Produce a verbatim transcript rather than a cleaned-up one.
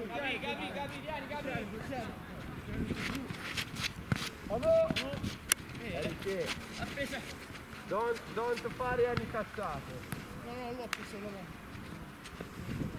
Gabi, Gabi, Gabi, vieni, Gabi. Bravo! Perché? Don't, don't fare any cazzate. No, no, l'ho preso, no, no.